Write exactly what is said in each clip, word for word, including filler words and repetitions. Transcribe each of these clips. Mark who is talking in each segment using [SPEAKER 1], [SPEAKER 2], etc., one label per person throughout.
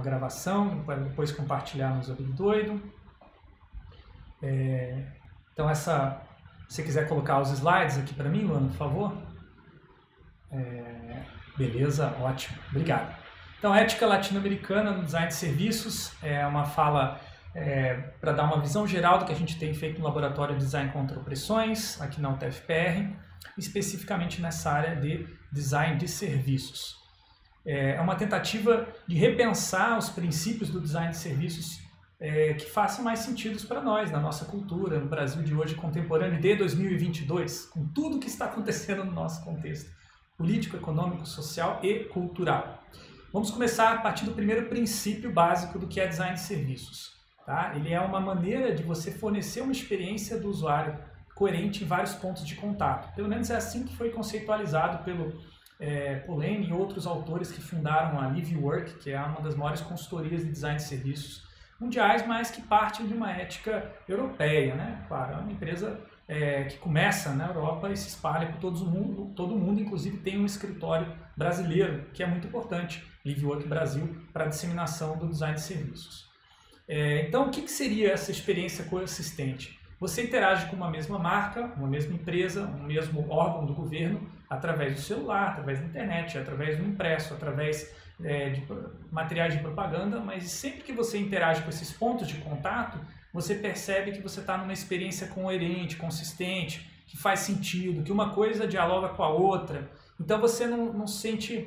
[SPEAKER 1] gravação para depois compartilhar no Zobigdoido. É, então, essa, se você quiser colocar os slides aqui para mim, Luana, por favor. É, beleza, ótimo, obrigado. Então, ética latino-americana no design de serviços é uma fala é, para dar uma visão geral do que a gente tem feito no Laboratório de Design contra Opressões, aqui na U T F P R, especificamente nessa área de design de serviços. É uma tentativa de repensar os princípios do design de serviços é, que façam mais sentido para nós, na nossa cultura, no Brasil de hoje contemporâneo de dois mil e vinte e dois, com tudo que está acontecendo no nosso contexto político, econômico, social e cultural. Vamos começar a partir do primeiro princípio básico do que é design de serviços. Tá? Ele é uma maneira de você fornecer uma experiência do usuário coerente em vários pontos de contato. Pelo menos é assim que foi conceitualizado pelo É, Polanyi e outros autores que fundaram a LiveWork, que é uma das maiores consultorias de design de serviços mundiais, mas que parte de uma ética europeia, né? Claro, é uma empresa é, que começa na Europa e se espalha por todo o mundo, todo mundo, inclusive tem um escritório brasileiro, que é muito importante, LiveWork Brasil, para a disseminação do design de serviços. É, então, o que, que seria essa experiência coexistente? Você interage com uma mesma marca, uma mesma empresa, um mesmo órgão do governo, através do celular, através da internet, através do impresso, através é, de materiais de propaganda, mas sempre que você interage com esses pontos de contato, você percebe que você está numa experiência coerente, consistente, que faz sentido, que uma coisa dialoga com a outra. Então você não, não se sente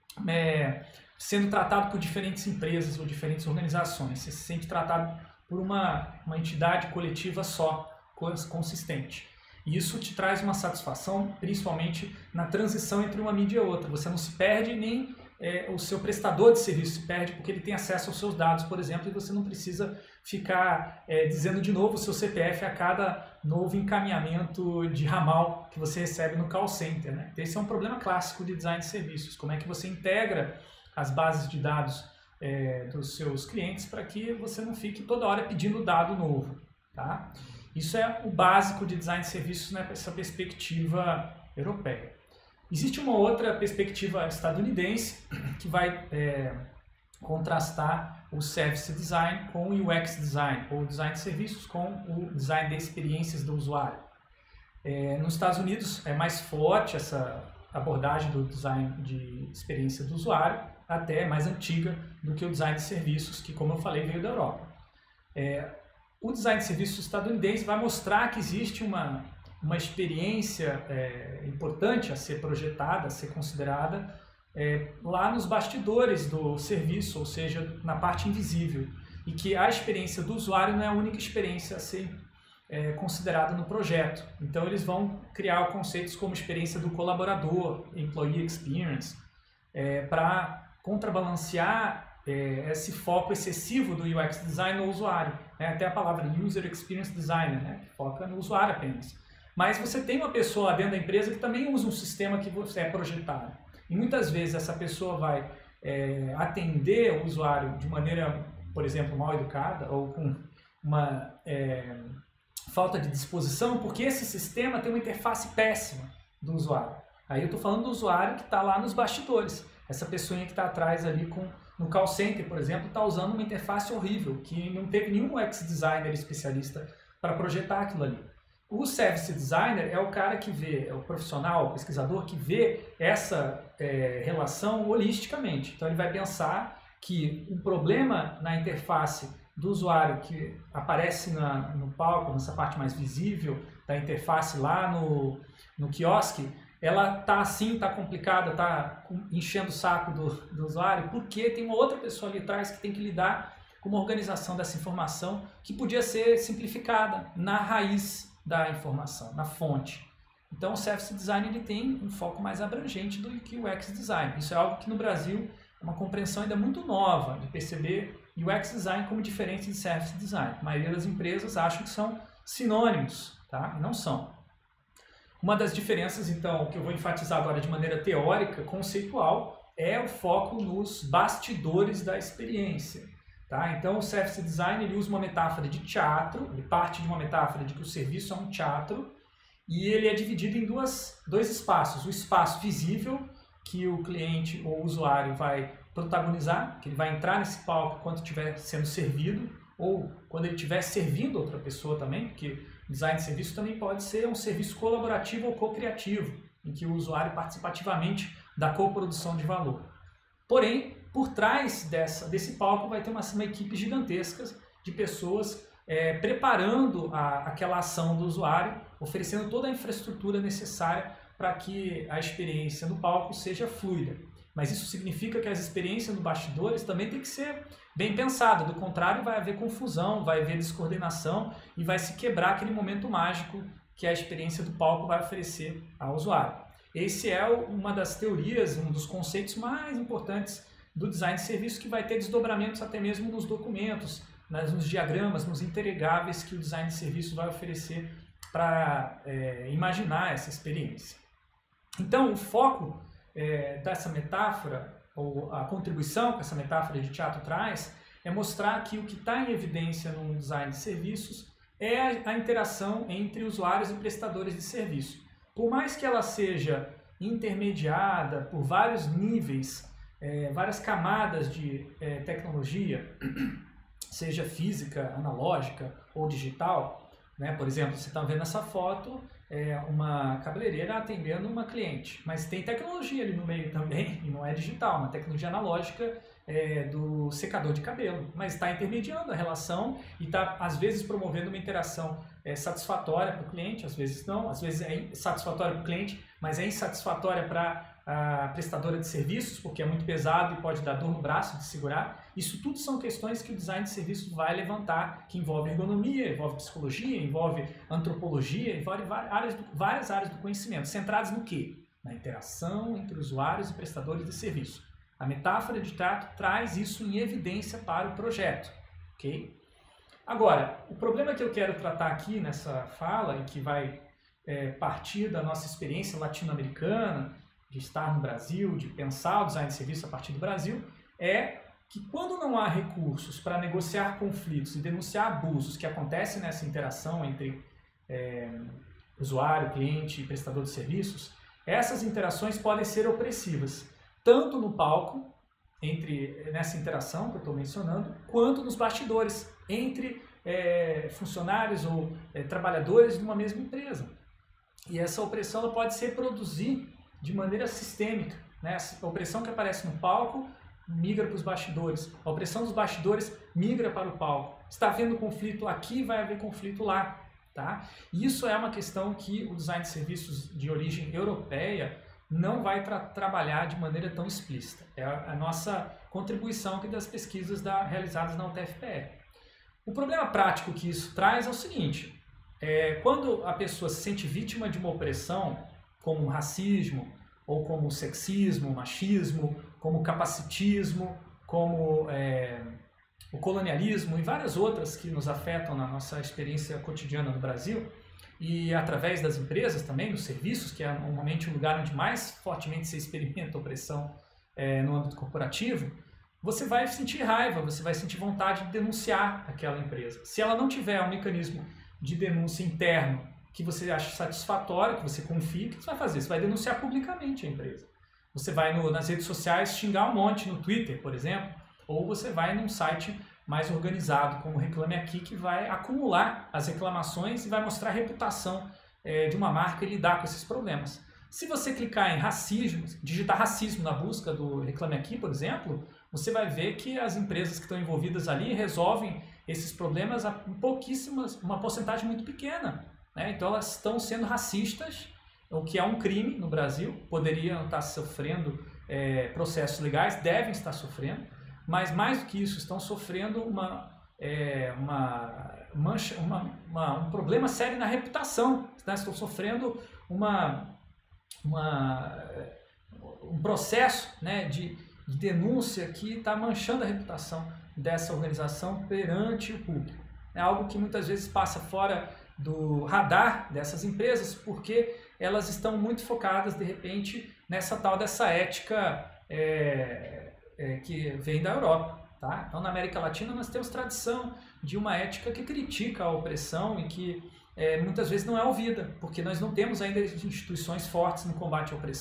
[SPEAKER 1] é, sendo tratado por diferentes empresas ou diferentes organizações, você se sente tratado por uma, uma entidade coletiva só, consistente. E isso te traz uma satisfação, principalmente na transição entre uma mídia e outra. Você não se perde, nem é, o seu prestador de serviço se perde, porque ele tem acesso aos seus dados, por exemplo, e você não precisa ficar é, dizendo de novo o seu C P F a cada novo encaminhamento de ramal que você recebe no call center, né? Esse é um problema clássico de design de serviços. Como é que você integra as bases de dados é, dos seus clientes para que você não fique toda hora pedindo dado novo, tá? Isso é o básico de design de serviços nessa perspectiva europeia. Existe uma outra perspectiva estadunidense que vai é, contrastar o Service Design com o U X Design, ou design de serviços com o design de experiências do usuário. É, nos Estados Unidos é mais forte essa abordagem do design de experiência do usuário, até mais antiga do que o design de serviços, que, como eu falei, veio da Europa. É, o design de serviços estadunidense vai mostrar que existe uma, uma experiência é, importante a ser projetada, a ser considerada é, lá nos bastidores do serviço, ou seja, na parte invisível, e que a experiência do usuário não é a única experiência a ser é, considerada no projeto. Então eles vão criar conceitos como experiência do colaborador, Employee Experience, é, para contrabalancear é, esse foco excessivo do U X Design no usuário. Né? Até a palavra User Experience Designer, né? Que foca no usuário apenas. Mas você tem uma pessoa lá dentro da empresa que também usa um sistema que você é projetado. E muitas vezes essa pessoa vai é, atender o usuário de maneira, por exemplo, mal educada ou com uma é, falta de disposição, porque esse sistema tem uma interface péssima do usuário. Aí eu estou falando do usuário que está lá nos bastidores. Essa pessoinha que está atrás ali com, no call center, por exemplo, está usando uma interface horrível, que não teve nenhum U X designer especialista para projetar aquilo ali. O service designer é o cara que vê, é o profissional, o pesquisador que vê essa é, relação holisticamente. Então ele vai pensar que um problema na interface do usuário que aparece na, no palco, nessa parte mais visível da interface lá no, no quiosque, ela tá assim, tá complicada, tá enchendo o saco do, do usuário, porque tem uma outra pessoa ali atrás que tem que lidar com uma organização dessa informação que podia ser simplificada na raiz da informação, na fonte. Então o Service Design ele tem um foco mais abrangente do que o U X Design. Isso é algo que no Brasil é uma compreensão ainda muito nova de perceber U X Design como diferente de Service Design. A maioria das empresas acham que são sinônimos, tá? E não são. Uma das diferenças, então, que eu vou enfatizar agora de maneira teórica, conceitual, é o foco nos bastidores da experiência. Tá? Então, o Service Design ele usa uma metáfora de teatro, ele parte de uma metáfora de que o serviço é um teatro, e ele é dividido em duas, dois espaços. O espaço visível, que o cliente ou o usuário vai protagonizar, que ele vai entrar nesse palco quando estiver sendo servido, ou quando ele estiver servindo outra pessoa também, porque design de serviço também pode ser um serviço colaborativo ou co-criativo, em que o usuário participa ativamente da coprodução de valor. Porém, por trás dessa, desse palco vai ter uma, uma equipe gigantesca de pessoas é, preparando a, aquela ação do usuário, oferecendo toda a infraestrutura necessária para que a experiência no palco seja fluida. Mas isso significa que as experiências no bastidores também tem que ser bem pensadas, do contrário vai haver confusão, vai haver descoordenação e vai se quebrar aquele momento mágico que a experiência do palco vai oferecer ao usuário. Esse é uma das teorias, um dos conceitos mais importantes do design de serviço, que vai ter desdobramentos até mesmo nos documentos, nos diagramas, nos entregáveis que o design de serviço vai oferecer para é, imaginar essa experiência. Então, o foco é, dessa metáfora, ou a contribuição que essa metáfora de teatro traz, é mostrar que o que está em evidência no design de serviços é a, a interação entre usuários e prestadores de serviço. Por mais que ela seja intermediada por vários níveis, é, várias camadas de é, tecnologia, seja física, analógica ou digital, né? Por exemplo, você está vendo essa foto, é uma cabeleireira atendendo uma cliente, mas tem tecnologia ali no meio também, e não é digital, uma tecnologia analógica é, do secador de cabelo, mas está intermediando a relação e está, às vezes, promovendo uma interação é, satisfatória para o cliente, às vezes não, às vezes é satisfatória para o cliente, mas é insatisfatória para a prestadora de serviços, porque é muito pesado e pode dar dor no braço de segurar. Isso tudo são questões que o design de serviços vai levantar, que envolve ergonomia, envolve psicologia, envolve antropologia, envolve várias áreas do, várias áreas do conhecimento, centradas no quê? Na interação entre usuários e prestadores de serviço. A metáfora de teatro traz isso em evidência para o projeto, ok? Agora, o problema que eu quero tratar aqui nessa fala, e que vai é, partir da nossa experiência latino-americana, de estar no Brasil, de pensar o design de serviço a partir do Brasil, é que quando não há recursos para negociar conflitos e denunciar abusos que acontecem nessa interação entre é, usuário, cliente e prestador de serviços, essas interações podem ser opressivas, tanto no palco, entre nessa interação que eu estou mencionando, quanto nos bastidores, entre é, funcionários ou é, trabalhadores de uma mesma empresa. E essa opressão ela pode se reproduzir de maneira sistêmica, né? A opressão que aparece no palco migra para os bastidores, a opressão dos bastidores migra para o palco. Está havendo conflito aqui, vai haver conflito lá, tá? E isso é uma questão que o design de serviços de origem europeia não vai tra trabalhar de maneira tão explícita. É a, a nossa contribuição aqui das pesquisas da, realizadas na U T F P R. O problema prático que isso traz é o seguinte, é, quando a pessoa se sente vítima de uma opressão, como o racismo, ou como o sexismo, o machismo, como o capacitismo, como é, o colonialismo e várias outras que nos afetam na nossa experiência cotidiana no Brasil, e através das empresas também, dos serviços, que é normalmente o lugar onde mais fortemente se experimenta opressão é, no âmbito corporativo, você vai sentir raiva, você vai sentir vontade de denunciar aquela empresa. Se ela não tiver um mecanismo de denúncia interno que você acha satisfatório, que você confie, o que você vai fazer? Você vai denunciar publicamente a empresa. Você vai no, nas redes sociais xingar um monte, no Twitter, por exemplo, ou você vai num site mais organizado, como o Reclame Aqui, que vai acumular as reclamações e vai mostrar a reputação é, de uma marca e lidar com esses problemas. Se você clicar em racismo, digitar racismo na busca do Reclame Aqui, por exemplo, você vai ver que as empresas que estão envolvidas ali resolvem esses problemas a pouquíssimas, uma porcentagem muito pequena. Né? Então elas estão sendo racistas, o que é um crime no Brasil, poderiam estar sofrendo é, processos legais, devem estar sofrendo, mas mais do que isso, estão sofrendo uma, é, uma, mancha, uma, uma, um problema sério na reputação, né? Estão sofrendo uma, uma, um processo, né, de, de denúncia que está manchando a reputação dessa organização perante o público. É algo que muitas vezes passa fora do radar dessas empresas, porque elas estão muito focadas, de repente, nessa tal dessa ética é, é, que vem da Europa. Tá? Então, na América Latina, nós temos tradição de uma ética que critica a opressão e que é, muitas vezes não é ouvida, porque nós não temos ainda instituições fortes no combate à opressão.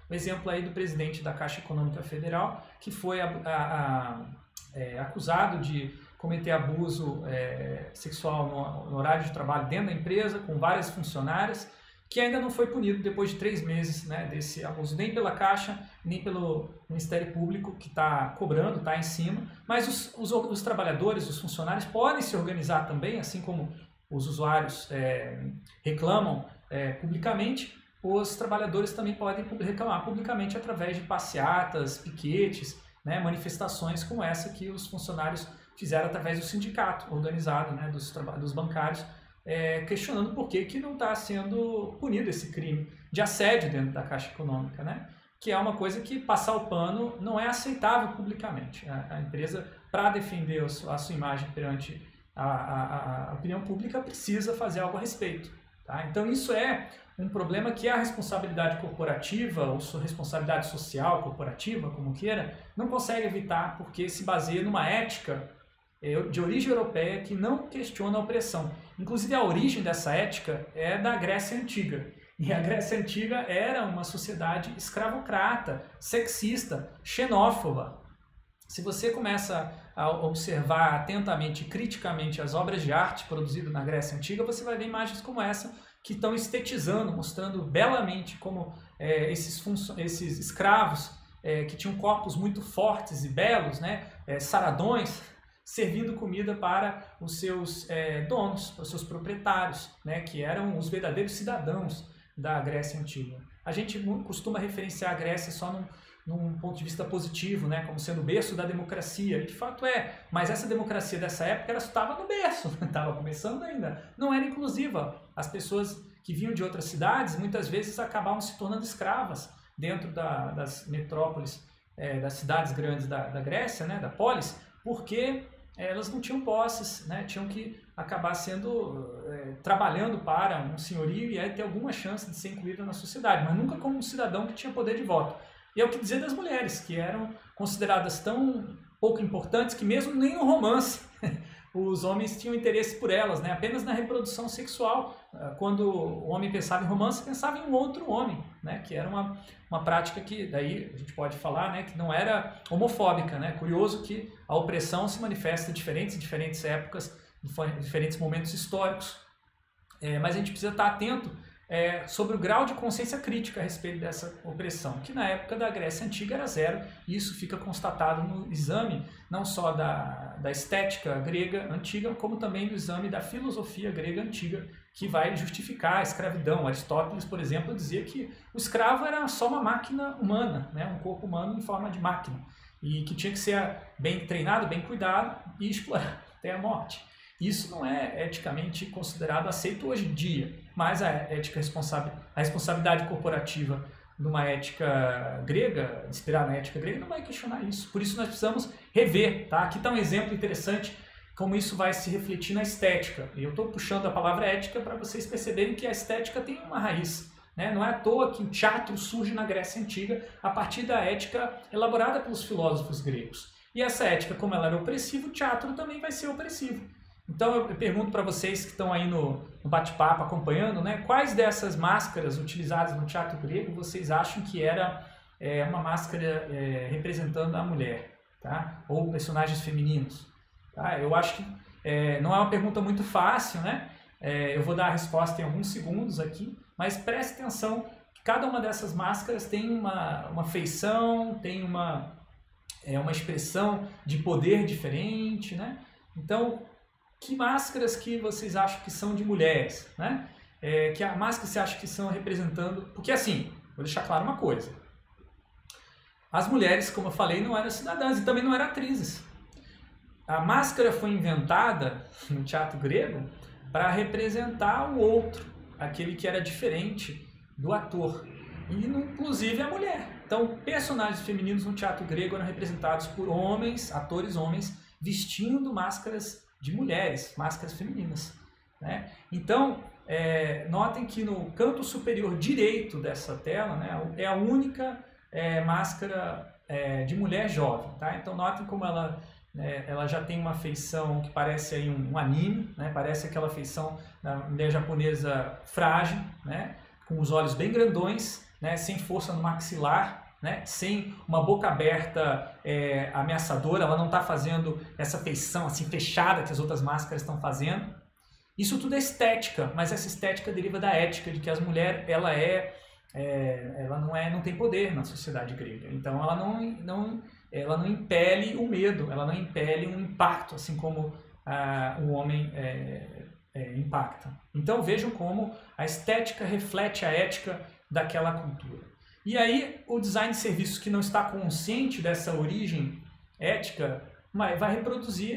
[SPEAKER 1] o exemplo aí do presidente da Caixa Econômica Federal, que foi a, a, a, é, acusado de cometer abuso é, sexual no, no horário de trabalho dentro da empresa, com várias funcionárias, que ainda não foi punido depois de três meses, né, desse abuso, nem pela Caixa, nem pelo Ministério Público, que está cobrando, está em cima, mas os, os, os trabalhadores, os funcionários podem se organizar também, assim como os usuários é, reclamam é, publicamente, os trabalhadores também podem reclamar publicamente através de passeatas, piquetes, né, manifestações como essa que os funcionários fizeram através do sindicato organizado, né, dos, dos bancários, é, questionando por que, que não está sendo punido esse crime de assédio dentro da Caixa Econômica, né, que é uma coisa que passar o pano não é aceitável publicamente. A, a empresa, para defender a sua, a sua imagem perante a, a, a opinião pública, precisa fazer algo a respeito. Tá? Então isso é um problema que a responsabilidade corporativa, ou sua responsabilidade social corporativa, como queira, não consegue evitar porque se baseia numa ética de origem europeia que não questiona a opressão. Inclusive a origem dessa ética é da Grécia Antiga. E a Grécia Antiga era uma sociedade escravocrata, sexista, xenófoba. Se você começa a observar atentamente e criticamente as obras de arte produzidas na Grécia Antiga, você vai ver imagens como essa que estão estetizando, mostrando belamente como é, esses, esses escravos é, que tinham corpos muito fortes e belos, né, é, saradões, servindo comida para os seus é, donos, para os seus proprietários, né, que eram os verdadeiros cidadãos da Grécia Antiga. A gente costuma referenciar a Grécia só num, num ponto de vista positivo, né, como sendo o berço da democracia, e de fato é, mas essa democracia dessa época ela estava no berço, estava começando ainda, não era inclusiva. As pessoas que vinham de outras cidades muitas vezes acabavam se tornando escravas dentro da, das metrópoles, é, das cidades grandes da, da Grécia, né, da polis, porque elas não tinham posses, né? Tinham que acabar sendo é, trabalhando para um senhorio e aí ter alguma chance de ser incluída na sociedade, mas nunca como um cidadão que tinha poder de voto. E é o que dizer das mulheres, que eram consideradas tão pouco importantes que mesmo nem no romance os homens tinham interesse por elas, né? Apenas na reprodução sexual. Quando o homem pensava em romance, pensava em um outro homem, né? Que era uma, uma prática que, daí a gente pode falar, né? Que não era homofóbica, né? Curioso que a opressão se manifesta em diferentes, diferentes épocas, em diferentes momentos históricos. É, mas a gente precisa estar atento é, sobre o grau de consciência crítica a respeito dessa opressão, que na época da Grécia Antiga era zero, e isso fica constatado no exame não só da, da estética grega antiga, como também do exame da filosofia grega antiga, que vai justificar a escravidão. Aristóteles, por exemplo, dizia que o escravo era só uma máquina humana, né? Um corpo humano em forma de máquina, e que tinha que ser bem treinado, bem cuidado e explorado até a morte. Isso não é eticamente considerado aceito hoje em dia, mas a ética responsável, a responsabilidade corporativa numa ética grega, inspirada na ética grega, não vai questionar isso. Por isso nós precisamos rever, tá? Aqui está um exemplo interessante como isso vai se refletir na estética. Eu estou puxando a palavra ética para vocês perceberem que a estética tem uma raiz, né? Não é à toa que o teatro surge na Grécia Antiga a partir da ética elaborada pelos filósofos gregos. E essa ética, como ela era opressiva, o teatro também vai ser opressivo. Então eu pergunto para vocês que estão aí no, no bate-papo acompanhando, né, quais dessas máscaras utilizadas no teatro grego vocês acham que era é, uma máscara é, representando a mulher, tá? Ou personagens femininos? Tá? Eu acho que é, não é uma pergunta muito fácil, né? É, eu vou dar a resposta em alguns segundos aqui, mas preste atenção que cada uma dessas máscaras tem uma, uma feição, tem uma, é, uma expressão de poder diferente, né? Então, que máscaras que vocês acham que são de mulheres, né? É, que a máscara você acha que são representando... Porque assim, vou deixar claro uma coisa. As mulheres, como eu falei, não eram cidadãs e também não eram atrizes. A máscara foi inventada no teatro grego para representar o outro, aquele que era diferente do ator. E inclusive a mulher. Então, personagens femininos no teatro grego eram representados por homens, atores homens, vestindo máscaras de mulheres, máscaras femininas, né? Então, é, notem que no canto superior direito dessa tela, né, é a única é, máscara é, de mulher jovem, tá? Então, notem como ela, é, ela já tem uma feição que parece aí um, um anime, né? Parece aquela feição da mulher japonesa frágil, né? Com os olhos bem grandões né, sem força no maxilar, né, sem uma boca aberta é, ameaçadora, ela não está fazendo essa feição assim fechada que as outras máscaras estão fazendo. Isso tudo é estética, mas essa estética deriva da ética, de que as mulheres ela é, é, ela não é, não tem poder na sociedade grega. Então ela não, não, ela não impele o medo, ela não impele um impacto, assim como ah, o homem é, é, impacta. Então vejam como a estética reflete a ética daquela cultura. E aí o design de serviços que não está consciente dessa origem ética vai reproduzir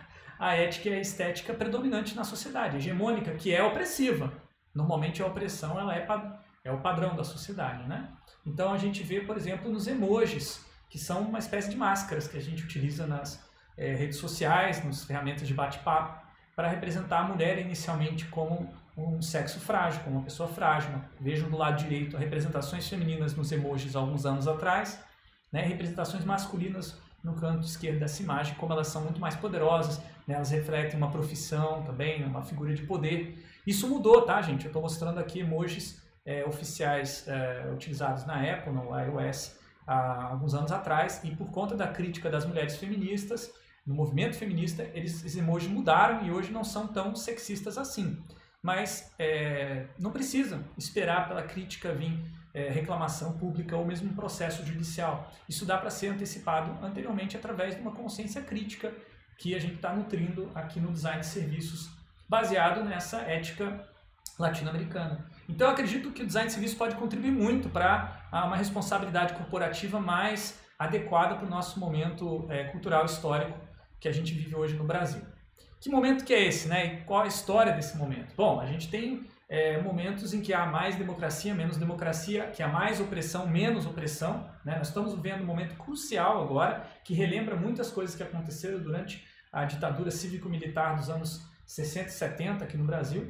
[SPEAKER 1] a ética e a estética predominante na sociedade, hegemônica, que é opressiva. Normalmente a opressão ela é, é o padrão da sociedade, né? Então a gente vê, por exemplo, nos emojis, que são uma espécie de máscaras que a gente utiliza nas é, redes sociais, nas ferramentas de bate-papo, para representar a mulher inicialmente como um sexo frágil, como uma pessoa frágil. Vejam do lado direito representações femininas nos emojis há alguns anos atrás, né? Representações masculinas no canto esquerdo dessa imagem, como elas são muito mais poderosas, né? Elas refletem uma profissão também, uma figura de poder. Isso mudou, tá, gente? Eu estou mostrando aqui emojis é, oficiais é, utilizados na Apple, no iOS, há alguns anos atrás, e por conta da crítica das mulheres feministas, no movimento feminista, eles, esses emojis mudaram e hoje não são tão sexistas assim. Mas é, não precisa esperar pela crítica vir é, reclamação pública ou mesmo um processo judicial. Isso dá para ser antecipado anteriormente através de uma consciência crítica que a gente está nutrindo aqui no design de serviços, baseado nessa ética latino-americana. Então eu acredito que o design de serviços pode contribuir muito para uma responsabilidade corporativa mais adequada para o nosso momento é, cultural histórico que a gente vive hoje no Brasil. Que momento que é esse, né? E qual a história desse momento? Bom, a gente tem é, momentos em que há mais democracia, menos democracia, que há mais opressão, menos opressão, né? Nós estamos vivendo um momento crucial agora, que relembra muitas coisas que aconteceram durante a ditadura cívico-militar dos anos sessenta e setenta aqui no Brasil.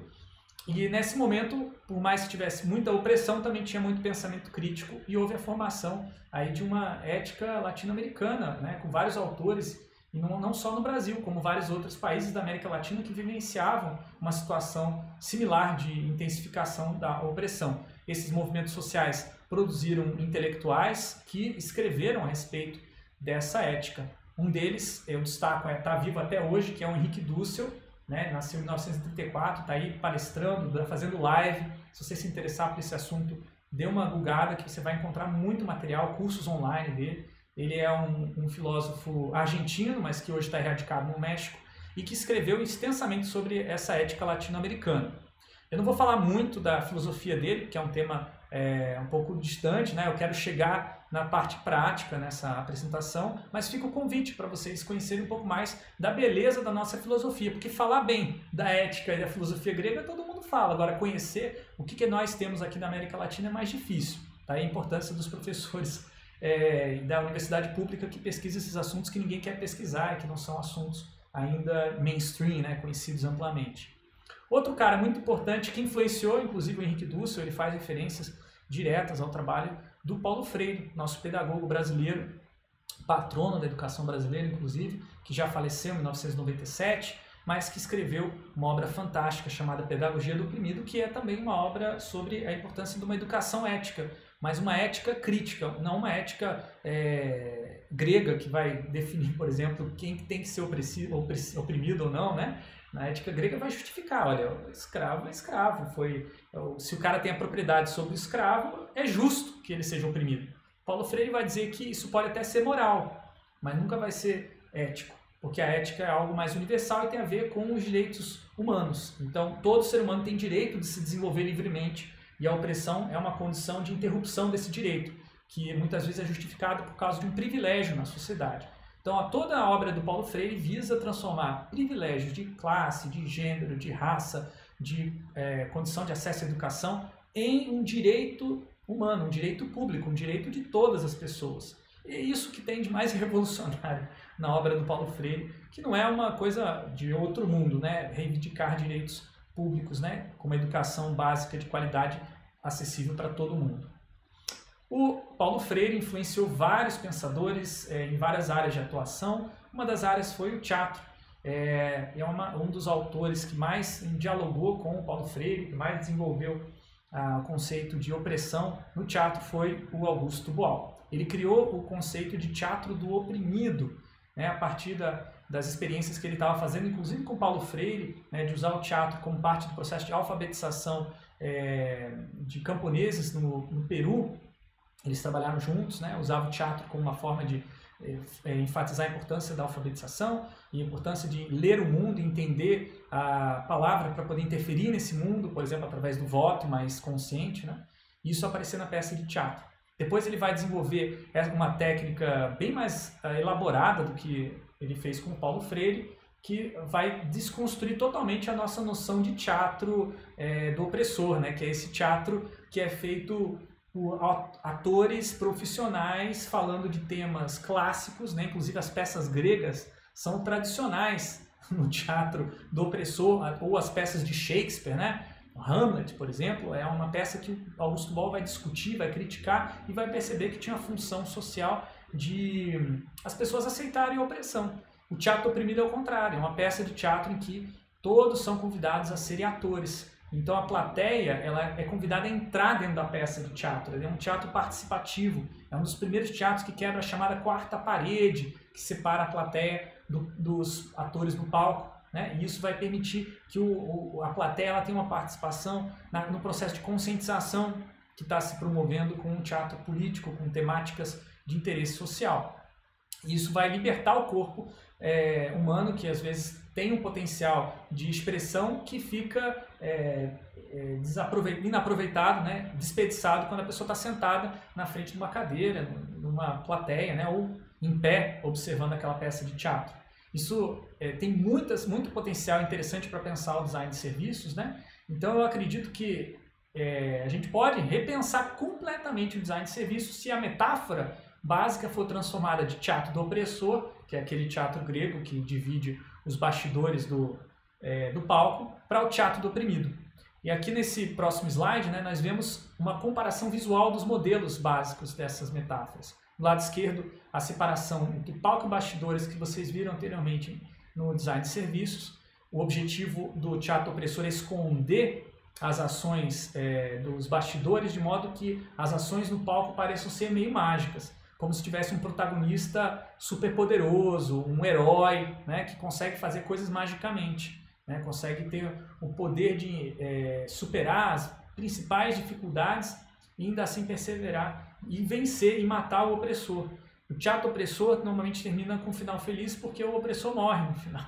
[SPEAKER 1] E nesse momento, por mais que tivesse muita opressão, também tinha muito pensamento crítico e houve a formação aí de uma ética latino-americana, né? Com vários autores, e não, não só no Brasil, como vários outros países da América Latina que vivenciavam uma situação similar de intensificação da opressão. Esses movimentos sociais produziram intelectuais que escreveram a respeito dessa ética. Um deles, eu destaco, está vivo até hoje, que é o Henrique Dussel, né? Nasceu em mil novecentos e trinta e quatro, está aí palestrando, fazendo live. Se você se interessar por esse assunto, dê uma googada que você vai encontrar muito material, cursos online dele. Ele é um, um filósofo argentino, mas que hoje está erradicado no México, e que escreveu extensamente sobre essa ética latino-americana. Eu não vou falar muito da filosofia dele, que é um tema é, um pouco distante, né? Eu quero chegar na parte prática nessa apresentação, mas fica o convite para vocês conhecerem um pouco mais da beleza da nossa filosofia, porque falar bem da ética e da filosofia grega todo mundo fala, agora conhecer o que, que nós temos aqui na América Latina é mais difícil. Tá? A importância dos professores É, da universidade pública que pesquisa esses assuntos que ninguém quer pesquisar, que não são assuntos ainda mainstream, né, conhecidos amplamente. Outro cara muito importante que influenciou, inclusive, o Henrique Dussel, ele faz referências diretas ao trabalho do Paulo Freire, nosso pedagogo brasileiro, patrono da educação brasileira, inclusive, que já faleceu em mil novecentos e noventa e sete, mas que escreveu uma obra fantástica chamada Pedagogia do Oprimido, que é também uma obra sobre a importância de uma educação ética, mas uma ética crítica, não uma ética é, grega que vai definir, por exemplo, quem tem que ser oprimido ou não, né? Na ética grega vai justificar, olha, o escravo é escravo, foi, se o cara tem a propriedade sobre o escravo, é justo que ele seja oprimido. Paulo Freire vai dizer que isso pode até ser moral, mas nunca vai ser ético, porque a ética é algo mais universal e tem a ver com os direitos humanos. Então, todo ser humano tem direito de se desenvolver livremente, e a opressão é uma condição de interrupção desse direito, que muitas vezes é justificado por causa de um privilégio na sociedade. Então, toda a obra do Paulo Freire visa transformar privilégios de classe, de gênero, de raça, de é, condição de acesso à educação em um direito humano, um direito público, um direito de todas as pessoas. E é isso que tem de mais revolucionário na obra do Paulo Freire, que não é uma coisa de outro mundo, né? Reivindicar direitos públicos, né? Com uma educação básica de qualidade acessível para todo mundo. O Paulo Freire influenciou vários pensadores é, em várias áreas de atuação. Uma das áreas foi o teatro. É, é uma, um dos autores que mais dialogou com o Paulo Freire, que mais desenvolveu ah, o conceito de opressão no teatro foi o Augusto Boal. Ele criou o conceito de teatro do oprimido, né, a partir da, das experiências que ele estava fazendo, inclusive com Paulo Freire, né, de usar o teatro como parte do processo de alfabetização é, de camponeses no, no Peru. Eles trabalharam juntos, né, usavam o teatro como uma forma de é, enfatizar a importância da alfabetização e a importância de ler o mundo e entender a palavra para poder interferir nesse mundo, por exemplo, através do voto mais consciente, né? Isso aparecer na peça de teatro. Depois ele vai desenvolver uma técnica bem mais uh, elaborada do que ele fez com o Paulo Freire, que vai desconstruir totalmente a nossa noção de teatro é, do opressor, né? Que é esse teatro que é feito por atores profissionais falando de temas clássicos, né? Inclusive as peças gregas são tradicionais no teatro do opressor, ou as peças de Shakespeare, né? Hamlet, por exemplo, é uma peça que o Augusto Boal vai discutir, vai criticar e vai perceber que tinha a função social de as pessoas aceitarem a opressão. O teatro oprimido é o contrário, é uma peça de teatro em que todos são convidados a serem atores. Então a plateia ela é convidada a entrar dentro da peça de teatro. Ele é um teatro participativo, é um dos primeiros teatros que quebra a chamada quarta parede, que separa a plateia do, dos atores no palco. Né? E isso vai permitir que o, o, a plateia ela tenha uma participação na, no processo de conscientização que está se promovendo com um teatro político, com temáticas de interesse social. E isso vai libertar o corpo é, humano, que às vezes tem um potencial de expressão que fica é, é, inaproveitado, né? Desperdiçado quando a pessoa está sentada na frente de uma cadeira, numa plateia, né? Ou em pé, observando aquela peça de teatro. Isso é, tem muitas, muito potencial interessante para pensar o design de serviços, né? Então eu acredito que é, a gente pode repensar completamente o design de serviços se a metáfora básica for transformada de teatro do opressor, que é aquele teatro grego que divide os bastidores do, é, do palco, para o teatro do oprimido. E aqui nesse próximo slide, né, nós vemos uma comparação visual dos modelos básicos dessas metáforas. Do lado esquerdo, a separação entre palco e bastidores que vocês viram anteriormente no design de serviços. O objetivo do teatro opressor é esconder as ações é, dos bastidores, de modo que as ações no palco pareçam ser meio mágicas, como se tivesse um protagonista super poderoso, um herói, né, que consegue fazer coisas magicamente, né, consegue ter o poder de é, superar as principais dificuldades e ainda assim perseverar e vencer e matar o opressor. O teatro opressor normalmente termina com um final feliz porque o opressor morre no final.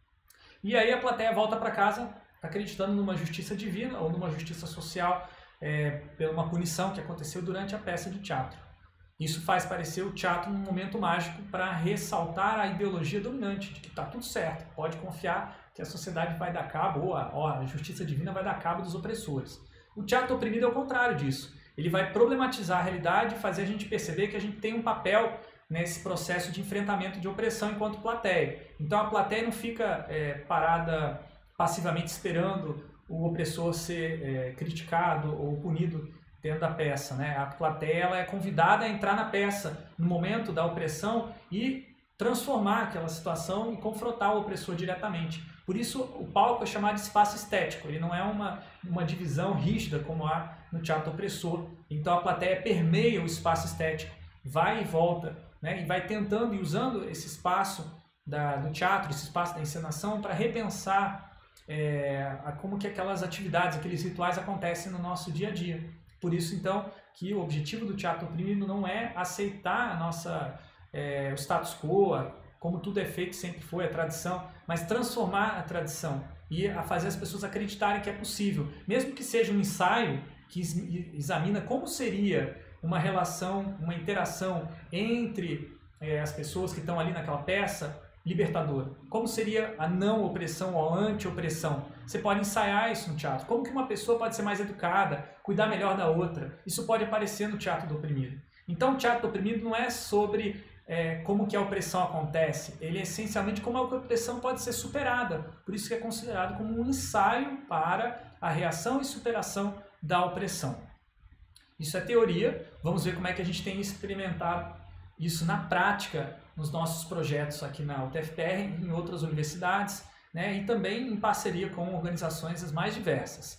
[SPEAKER 1] E aí a plateia volta para casa acreditando numa justiça divina ou numa justiça social é, pela uma punição que aconteceu durante a peça de teatro. Isso faz parecer o teatro um momento mágico para ressaltar a ideologia dominante, de que está tudo certo, pode confiar que a sociedade vai dar cabo, ou a, ou a justiça divina vai dar cabo dos opressores. O teatro oprimido é o contrário disso. Ele vai problematizar a realidade e fazer a gente perceber que a gente tem um papel nesse processo de enfrentamento de opressão enquanto plateia. Então a plateia não fica é, parada passivamente esperando o opressor ser é, criticado ou punido dentro da peça, né? A plateia ela é convidada a entrar na peça no momento da opressão e transformar aquela situação e confrontar o opressor diretamente. Por isso o palco é chamado de espaço estético, ele não é uma, uma divisão rígida como há no teatro opressor. Então a plateia permeia o espaço estético, vai e volta, né? E vai tentando e usando esse espaço da, do teatro, esse espaço da encenação para repensar é, a como que aquelas atividades, aqueles rituais acontecem no nosso dia a dia. Por isso, então, que o objetivo do teatro oprimido não é aceitar a nossa, é, o status quo, como tudo é feito, sempre foi, a tradição, mas transformar a tradição e a fazer as pessoas acreditarem que é possível. Mesmo que seja um ensaio que examina como seria uma relação, uma interação entre é, as pessoas que estão ali naquela peça, libertadora. Como seria a não opressão ou a anti-opressão? Você pode ensaiar isso no teatro. Como que uma pessoa pode ser mais educada, cuidar melhor da outra? Isso pode aparecer no teatro do oprimido. Então o teatro do oprimido não é sobre é, como que a opressão acontece. Ele é essencialmente como a opressão pode ser superada. Por isso que é considerado como um ensaio para a reação e superação da opressão. Isso é teoria. Vamos ver como é que a gente tem experimentado isso na prática nos nossos projetos aqui na U T F P R, em outras universidades, né, e também em parceria com organizações as mais diversas.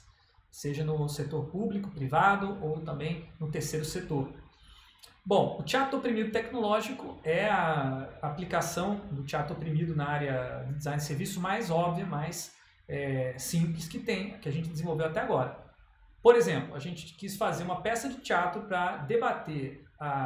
[SPEAKER 1] seja no setor público, privado ou também no terceiro setor. Bom, o teatro oprimido tecnológico é a aplicação do teatro oprimido na área de design de serviço mais óbvia, mais é, simples que tem, que a gente desenvolveu até agora. Por exemplo, a gente quis fazer uma peça de teatro para debater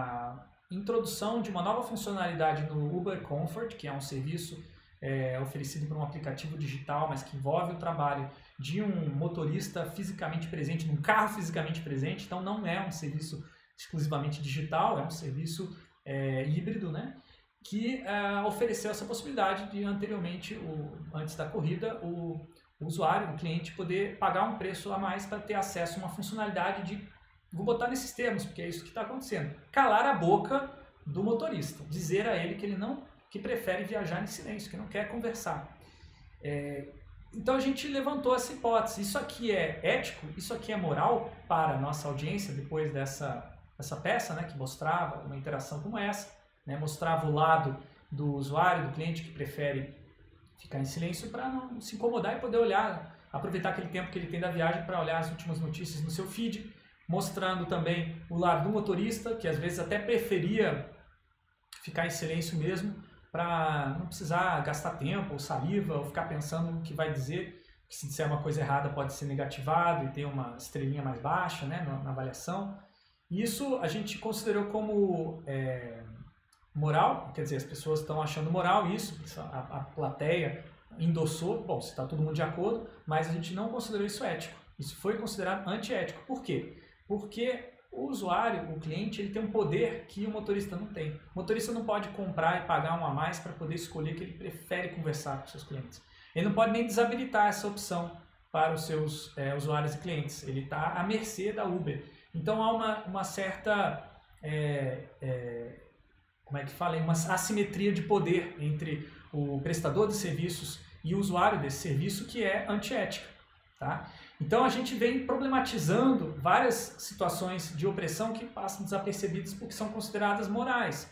[SPEAKER 1] a introdução de uma nova funcionalidade no Uber Comfort, que é um serviço é, oferecido por um aplicativo digital, mas que envolve o trabalho de um motorista fisicamente presente, num carro fisicamente presente. Então não é um serviço exclusivamente digital, é um serviço é, híbrido, né? Que é, ofereceu essa possibilidade de anteriormente, o, antes da corrida, o, o usuário, o cliente, poder pagar um preço a mais para ter acesso a uma funcionalidade de, vou botar nesses termos, porque é isso que está acontecendo, calar a boca do motorista, dizer a ele que ele não, que prefere viajar em silêncio, que não quer conversar. É, então a gente levantou essa hipótese, isso aqui é ético, isso aqui é moral para a nossa audiência depois dessa, dessa peça, né, que mostrava uma interação como essa, né, mostrava o lado do usuário, do cliente que prefere ficar em silêncio para não se incomodar e poder olhar, aproveitar aquele tempo que ele tem da viagem para olhar as últimas notícias no seu feed, mostrando também o lado do motorista, que às vezes até preferia ficar em silêncio mesmo, para não precisar gastar tempo ou saliva ou ficar pensando no que vai dizer, que se disser uma coisa errada pode ser negativado e ter uma estrelinha mais baixa, né, na, na avaliação. Isso a gente considerou como é, moral, quer dizer, as pessoas estão achando moral isso, a, a plateia endossou, bom, se está todo mundo de acordo, mas a gente não considerou isso ético. Isso foi considerado antiético. Por quê? Porque o usuário, o cliente, ele tem um poder que o motorista não tem. O motorista não pode comprar e pagar um a mais para poder escolher que ele prefere conversar com seus clientes. Ele não pode nem desabilitar essa opção para os seus é, usuários e clientes. Ele está à mercê da Uber. Então há uma, uma certa, é, é, como é que fala, uma assimetria de poder entre o prestador de serviços e o usuário desse serviço que é antiética. Tá? Então a gente vem problematizando várias situações de opressão que passam desapercebidas porque são consideradas morais.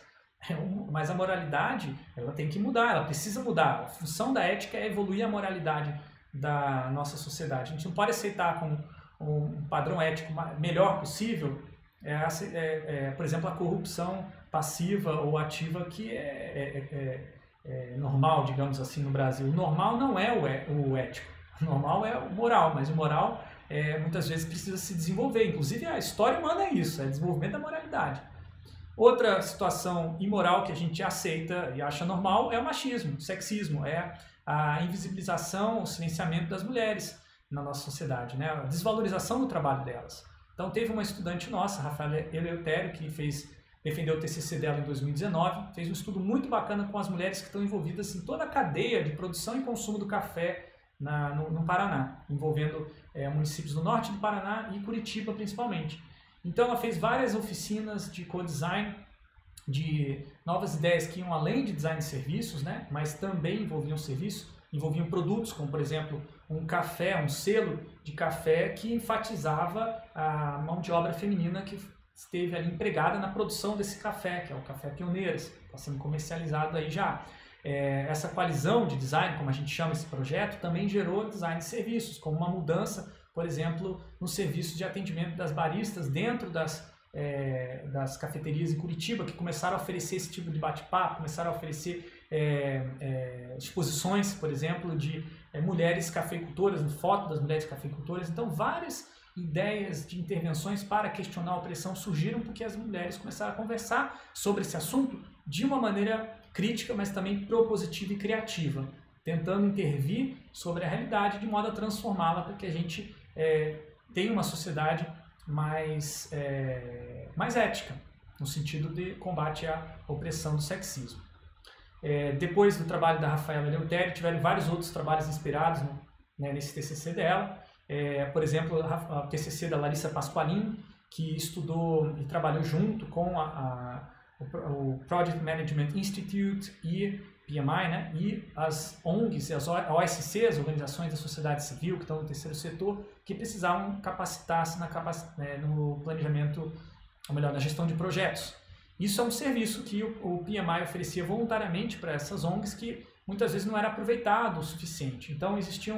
[SPEAKER 1] Mas a moralidade, ela tem que mudar, ela precisa mudar. A função da ética é evoluir a moralidade da nossa sociedade. A gente não pode aceitar como um padrão ético melhor possível, é, é, é, por exemplo, a corrupção passiva ou ativa que é, é, é, é normal, digamos assim, no Brasil. O normal não é o, é, o ético. O normal é o moral, mas o moral é, muitas vezes precisa se desenvolver. Inclusive a história humana é isso, é desenvolvimento da moralidade. Outra situação imoral que a gente aceita e acha normal é o machismo, o sexismo, é a invisibilização, o silenciamento das mulheres na nossa sociedade, né? A desvalorização do trabalho delas. Então teve uma estudante nossa, Rafaela Eleutério, que fez, defendeu o T C C dela em dois mil e dezenove, fez um estudo muito bacana com as mulheres que estão envolvidas em toda a cadeia de produção e consumo do café Na, no, no Paraná, envolvendo é, municípios do norte do Paraná e Curitiba principalmente. Então ela fez várias oficinas de co-design, de novas ideias que iam além de design de serviços, né, mas também envolviam serviços, envolviam produtos, como por exemplo um café, um selo de café que enfatizava a mão de obra feminina que esteve ali empregada na produção desse café, que é o Café Pioneiras, está sendo comercializado aí já. É, essa coalizão de design, como a gente chama esse projeto, também gerou design de serviços, como uma mudança, por exemplo, no serviço de atendimento das baristas dentro das, é, das cafeterias em Curitiba, que começaram a oferecer esse tipo de bate-papo, começaram a oferecer é, é, exposições, por exemplo, de é, mulheres cafeicultoras, foto das mulheres cafeicultoras. Então, várias ideias de intervenções para questionar a opressão surgiram porque as mulheres começaram a conversar sobre esse assunto de uma maneira crítica, mas também propositiva e criativa, tentando intervir sobre a realidade de modo a transformá-la para que a gente é, tenha uma sociedade mais, é, mais ética, no sentido de combate à opressão do sexismo. É, depois do trabalho da Rafaela Eleutério, tiveram vários outros trabalhos inspirados no, né, nesse T C C dela. É, por exemplo, o T C C da Larissa Pasqualin, que estudou e trabalhou junto com a, a, o Project Management Institute e P M I, né, e as O N Gs, as O S C, as organizações da sociedade civil que estão no terceiro setor, que precisavam capacitar-se na capac, né, no planejamento, ou melhor, na gestão de projetos. Isso é um serviço que o, o P M I oferecia voluntariamente para essas O N Gs que muitas vezes não era aproveitado o suficiente. Então existiam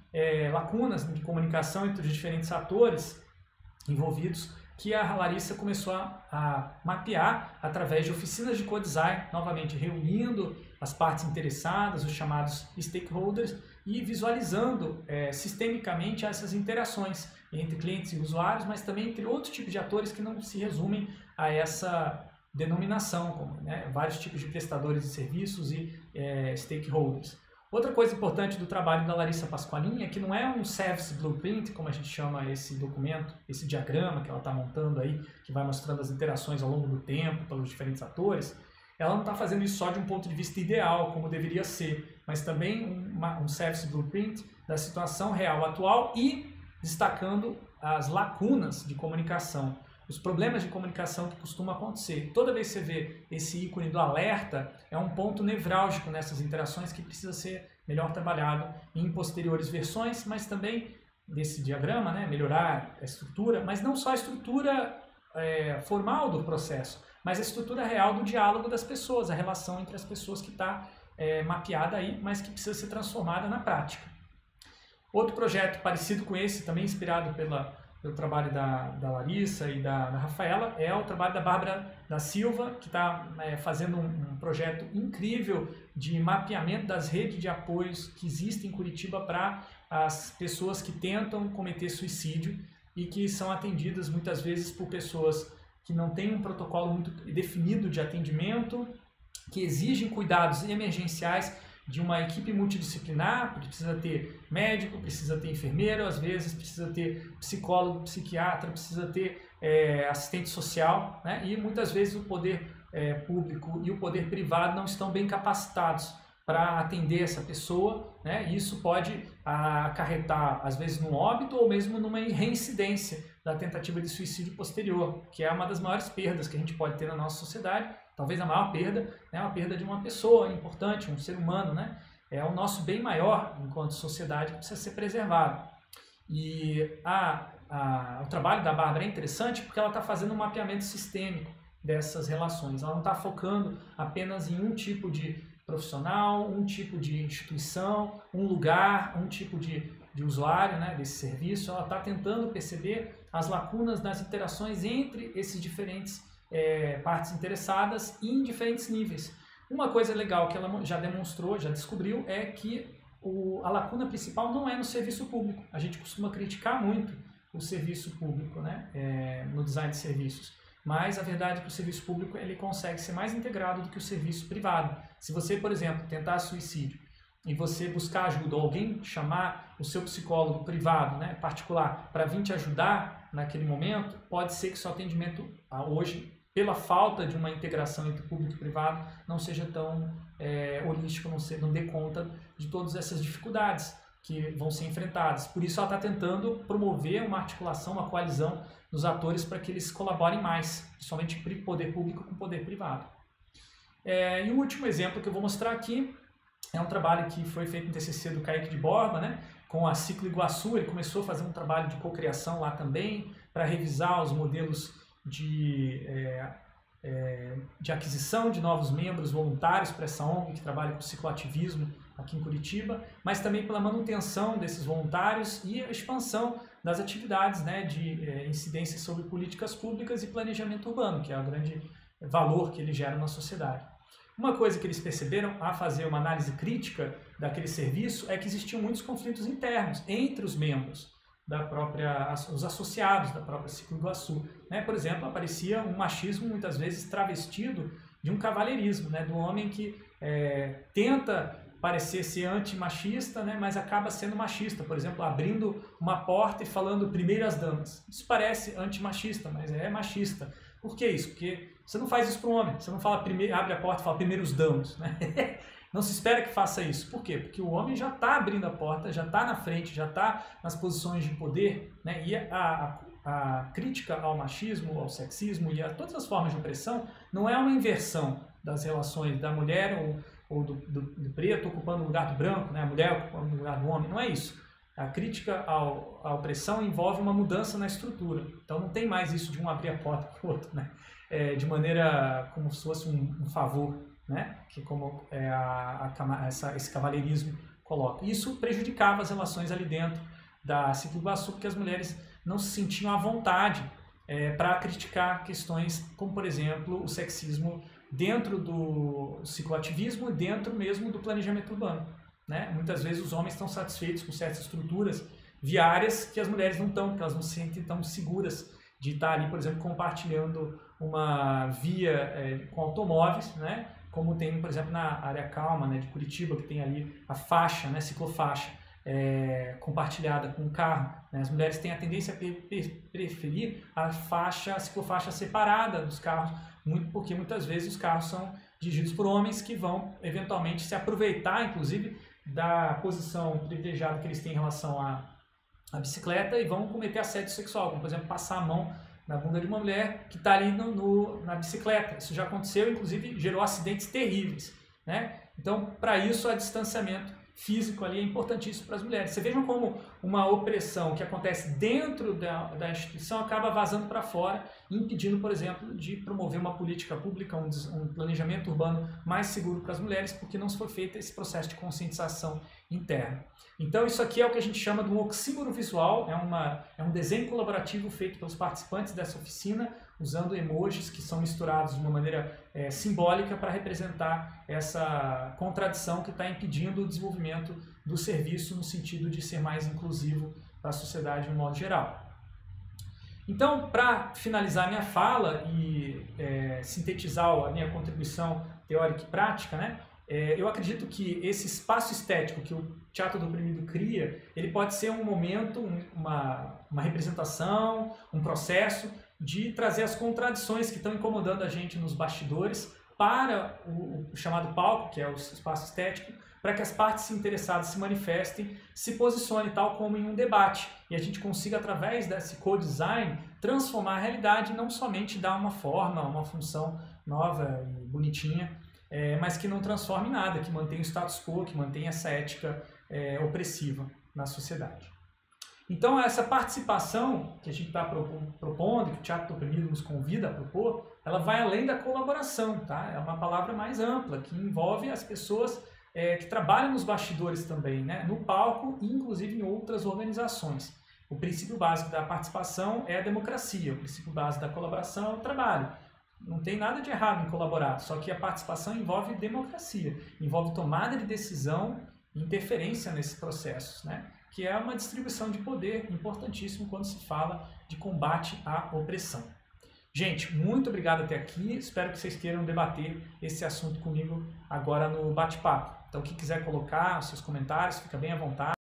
[SPEAKER 1] é, lacunas de comunicação entre os diferentes atores envolvidos, que a Larissa começou a, a mapear através de oficinas de co-design, novamente reunindo as partes interessadas, os chamados stakeholders, e visualizando é, sistemicamente essas interações entre clientes e usuários, mas também entre outros tipos de atores que não se resumem a essa denominação, como né, vários tipos de prestadores de serviços e é, stakeholders. Outra coisa importante do trabalho da Larissa Pasqualin é que não é um Service Blueprint, como a gente chama esse documento, esse diagrama que ela está montando aí, que vai mostrando as interações ao longo do tempo pelos diferentes atores. Ela não está fazendo isso só de um ponto de vista ideal, como deveria ser, mas também uma, um Service Blueprint da situação real atual e destacando as lacunas de comunicação, os problemas de comunicação que costumam acontecer. Toda vez que você vê esse ícone do alerta, é um ponto nevrálgico nessas interações que precisa ser melhor trabalhado em posteriores versões, mas também desse diagrama, né, melhorar a estrutura, mas não só a estrutura é, formal do processo, mas a estrutura real do diálogo das pessoas, a relação entre as pessoas que está é, mapeada aí, mas que precisa ser transformada na prática. Outro projeto parecido com esse, também inspirado pela pelo trabalho da, da Larissa e da, da Rafaela, é o trabalho da Bárbara da Silva, que está é, fazendo um, um projeto incrível de mapeamento das redes de apoios que existem em Curitiba para as pessoas que tentam cometer suicídio e que são atendidas muitas vezes por pessoas que não têm um protocolo muito definido de atendimento, que exigem cuidados emergenciais de uma equipe multidisciplinar, porque precisa ter médico, precisa ter enfermeiro, às vezes precisa ter psicólogo, psiquiatra, precisa ter é, assistente social, né? E muitas vezes o poder é, público e o poder privado não estão bem capacitados para atender essa pessoa, né? E isso pode acarretar, às vezes, no óbito ou mesmo numa reincidência da tentativa de suicídio posterior, que é uma das maiores perdas que a gente pode ter na nossa sociedade. Talvez a maior perda é né, a perda de uma pessoa importante, um ser humano, né? É o nosso bem maior enquanto sociedade que precisa ser preservado. E a, a, o trabalho da Bárbara é interessante porque ela está fazendo um mapeamento sistêmico dessas relações. Ela não está focando apenas em um tipo de profissional, um tipo de instituição, um lugar, um tipo de, de usuário né, desse serviço. Ela está tentando perceber as lacunas das interações entre esses diferentes É, partes interessadas em diferentes níveis. Uma coisa legal que ela já demonstrou, já descobriu, é que o, a lacuna principal não é no serviço público. A gente costuma criticar muito o serviço público né, é, no design de serviços, mas a verdade é que o serviço público ele consegue ser mais integrado do que o serviço privado. Se você, por exemplo, tentar suicídio e você buscar ajuda ou alguém chamar o seu psicólogo privado, né, particular, para vir te ajudar naquele momento, pode ser que seu atendimento hoje, pela falta de uma integração entre público e privado, não seja tão é, holístico, não, ser, não dê conta de todas essas dificuldades que vão ser enfrentadas. Por isso ela está tentando promover uma articulação, uma coalizão dos atores para que eles colaborem mais, principalmente poder público com poder privado. É, e o último exemplo que eu vou mostrar aqui é um trabalho que foi feito no T C C do Kaique de Borba, né, com a Ciclo Iguaçu. Ele começou a fazer um trabalho de cocriação lá também, para revisar os modelos de, é, é, de aquisição de novos membros voluntários para essa O N G que trabalha com cicloativismo aqui em Curitiba, mas também pela manutenção desses voluntários e a expansão das atividades né, de é, incidência sobre políticas públicas e planejamento urbano, que é o grande valor que ele gera na sociedade. Uma coisa que eles perceberam a fazer uma análise crítica daquele serviço é que existiam muitos conflitos internos entre os membros, da própria, os associados da própria Ciclo Iguaçu. Né? Por exemplo, aparecia um machismo muitas vezes travestido de um cavalheirismo, né? Do homem que é, tenta parecer ser antimachista, né? Mas acaba sendo machista, por exemplo, abrindo uma porta e falando primeiro as damas. Isso parece antimachista, mas é machista. Por que isso? Porque você não faz isso para um homem, você não fala primeiro, abre a porta e fala primeiro os damos, né? Não se espera que faça isso. Por quê? Porque o homem já está abrindo a porta, já está na frente, já está nas posições de poder, né? E a, a, a crítica ao machismo, ao sexismo e a todas as formas de opressão não é uma inversão das relações da mulher ou, ou do, do, do preto ocupando o lugar do branco, né? A mulher ocupando o lugar do homem. Não é isso. A crítica ao, à opressão envolve uma mudança na estrutura. Então não tem mais isso de um abrir a porta para o outro, né? É, de maneira como se fosse um, um favor. Né? Que como é a, a, essa, esse cavalheirismo coloca. Isso prejudicava as relações ali dentro da Ciclo Iguaçu, porque as mulheres não se sentiam à vontade é, para criticar questões como, por exemplo, o sexismo dentro do cicloativismo e dentro mesmo do planejamento urbano, né? Muitas vezes os homens estão satisfeitos com certas estruturas viárias que as mulheres não estão, porque elas não se sentem tão seguras de estar ali, por exemplo, compartilhando uma via é, com automóveis, né? Como tem, por exemplo, na área calma, né, de Curitiba, que tem ali a faixa, né, ciclofaixa, é, compartilhada com o carro, né? As mulheres têm a tendência a preferir a faixa, a ciclofaixa separada dos carros, muito porque muitas vezes os carros são dirigidos por homens que vão eventualmente se aproveitar, inclusive, da posição privilegiada que eles têm em relação à, à bicicleta e vão cometer assédio sexual, como, por exemplo, passar a mão na bunda de uma mulher que está ali no, no, na bicicleta. Isso já aconteceu, inclusive gerou acidentes terríveis, né? Então, para isso, o distanciamento físico ali é importantíssimo para as mulheres. Você vejam como uma opressão que acontece dentro da, da instituição acaba vazando para fora, impedindo, por exemplo, de promover uma política pública, um, um planejamento urbano mais seguro para as mulheres, porque não se foi feito esse processo de conscientização interna. Então isso aqui é o que a gente chama de um oxímoro visual, é, uma, é um desenho colaborativo feito pelos participantes dessa oficina, usando emojis que são misturados de uma maneira é, simbólica para representar essa contradição que está impedindo o desenvolvimento do serviço no sentido de ser mais inclusivo para a sociedade de um modo geral. Então, para finalizar a minha fala e é, sintetizar a minha contribuição teórica e prática, né, é, eu acredito que esse espaço estético que o Teatro do Oprimido cria, ele pode ser um momento, uma, uma representação, um processo de trazer as contradições que estão incomodando a gente nos bastidores para o, o chamado palco, que é o espaço estético, para que as partes interessadas se manifestem, se posicionem tal como em um debate, e a gente consiga, através desse co-design, transformar a realidade e não somente dar uma forma, uma função nova e bonitinha, é, mas que não transforme nada, que mantenha o status quo, que mantenha essa ética é, opressiva na sociedade. Então, essa participação que a gente está propondo, que o Teatro do Oprimido nos convida a propor, ela vai além da colaboração, tá? É uma palavra mais ampla, que envolve as pessoas é, que trabalham nos bastidores também, né? No palco e inclusive em outras organizações. O princípio básico da participação é a democracia, o princípio básico da colaboração é o trabalho. Não tem nada de errado em colaborar, só que a participação envolve democracia, envolve tomada de decisão e interferência nesses processos, né? Que é uma distribuição de poder importantíssimo quando se fala de combate à opressão. Gente, muito obrigado até aqui, espero que vocês queiram debater esse assunto comigo agora no bate-papo. Então, quem quiser colocar os seus comentários, fica bem à vontade.